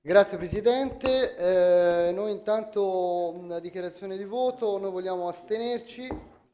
Grazie Presidente. Noi intanto una dichiarazione di voto, noi vogliamo astenerci,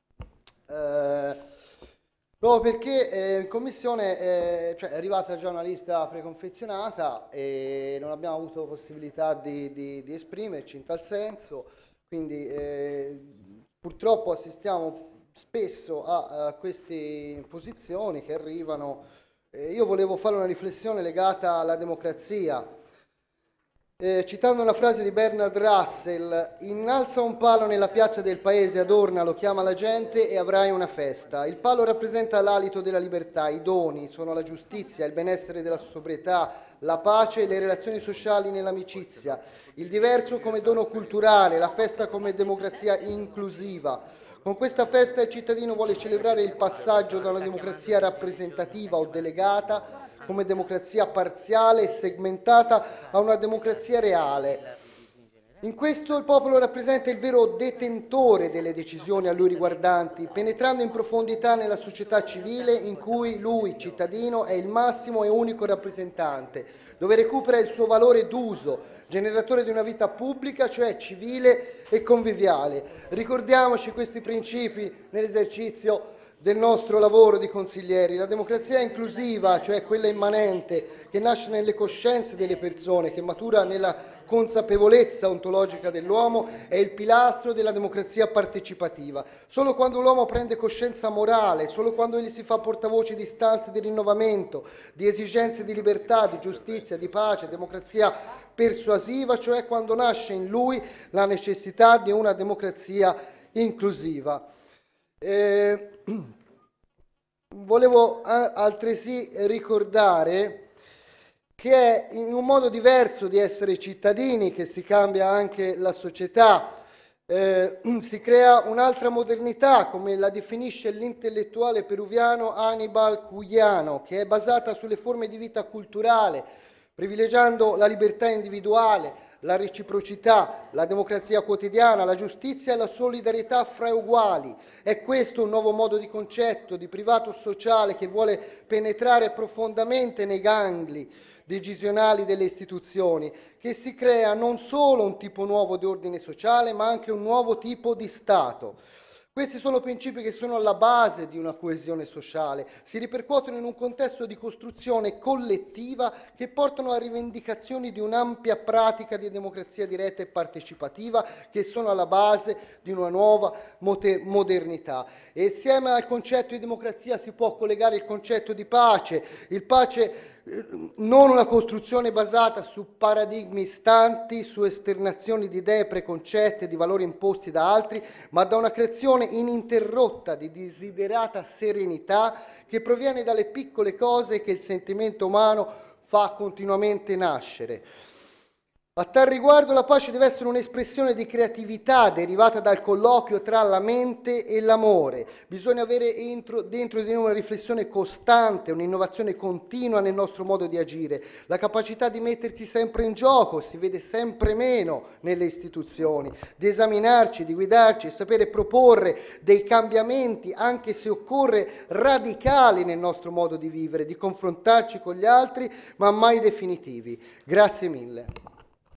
proprio perché in Commissione è arrivata già una lista preconfezionata e non abbiamo avuto possibilità di esprimerci in tal senso, quindi purtroppo assistiamo spesso a queste posizioni che arrivano. Io volevo fare una riflessione legata alla democrazia. Citando una frase di Bernard Russell: innalza un palo nella piazza del paese, adornalo, chiama la gente e avrai una festa. Il palo rappresenta l'alito della libertà, i doni sono la giustizia, il benessere della sobrietà, la pace e le relazioni sociali nell'amicizia, il diverso come dono culturale, la festa come democrazia inclusiva. Con questa festa il cittadino vuole celebrare il passaggio da una democrazia rappresentativa o delegata come democrazia parziale e segmentata a una democrazia reale. In questo il popolo rappresenta il vero detentore delle decisioni a lui riguardanti, penetrando in profondità nella società civile in cui lui, cittadino, è il massimo e unico rappresentante, dove recupera il suo valore d'uso, generatore di una vita pubblica, cioè civile e conviviale. Ricordiamoci questi principi nell'esercizio del nostro lavoro di consiglieri. La democrazia inclusiva, cioè quella immanente, che nasce nelle coscienze delle persone, che matura nella consapevolezza ontologica dell'uomo, è il pilastro della democrazia partecipativa. Solo quando l'uomo prende coscienza morale, solo quando egli si fa portavoce di istanze di rinnovamento, di esigenze di libertà, di giustizia, di pace, democrazia persuasiva, cioè quando nasce in lui la necessità di una democrazia inclusiva. Volevo altresì ricordare che è in un modo diverso di essere cittadini che si cambia anche la società, si crea un'altra modernità, come la definisce l'intellettuale peruviano Aníbal Cuyano, che è basata sulle forme di vita culturale, privilegiando la libertà individuale, la reciprocità, la democrazia quotidiana, la giustizia e la solidarietà fra uguali. È questo un nuovo modo di concetto di privato sociale che vuole penetrare profondamente nei gangli decisionali delle istituzioni, che si crea non solo un tipo nuovo di ordine sociale, ma anche un nuovo tipo di Stato. Questi sono principi che sono alla base di una coesione sociale, si ripercuotono in un contesto di costruzione collettiva che portano a rivendicazioni di un'ampia pratica di democrazia diretta e partecipativa che sono alla base di una nuova modernità. E insieme al concetto di democrazia si può collegare il concetto di pace, non una costruzione basata su paradigmi istanti, su esternazioni di idee preconcette, di valori imposti da altri, ma da una creazione ininterrotta di desiderata serenità che proviene dalle piccole cose che il sentimento umano fa continuamente nascere. A tal riguardo la pace deve essere un'espressione di creatività derivata dal colloquio tra la mente e l'amore. Bisogna avere dentro di noi una riflessione costante, un'innovazione continua nel nostro modo di agire. La capacità di mettersi sempre in gioco si vede sempre meno nelle istituzioni, di esaminarci, di guidarci, sapere proporre dei cambiamenti, anche se occorre radicali nel nostro modo di vivere, di confrontarci con gli altri, ma mai definitivi. Grazie mille.